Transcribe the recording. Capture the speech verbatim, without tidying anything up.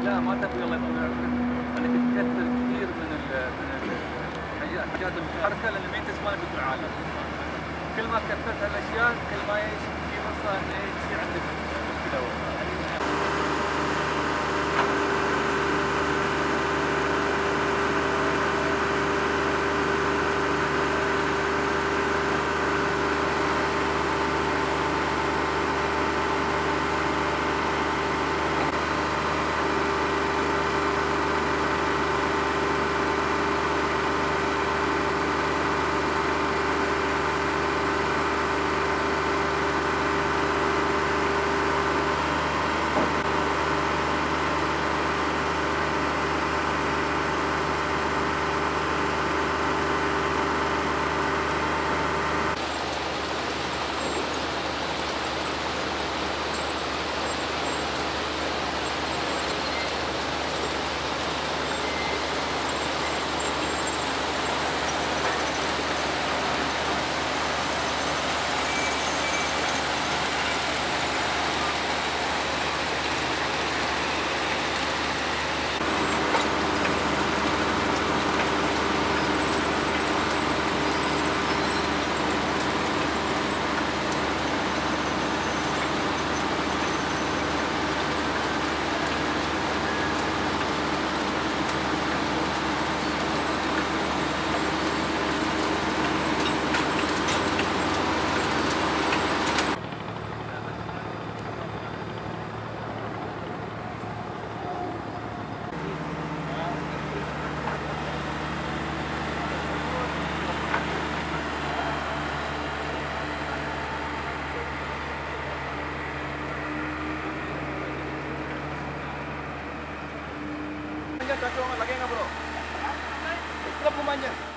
لا ما تبي الله يطول عمرك، انك تكثر كثير من ال من ال الحاجات الحاجات المتحركه لان ما انت ما في العالم. كل ما كثرت هالاشياء كل ما في فرصه انه يصير عندك مشكله. Lagi nggak bro? Setelah pemanja.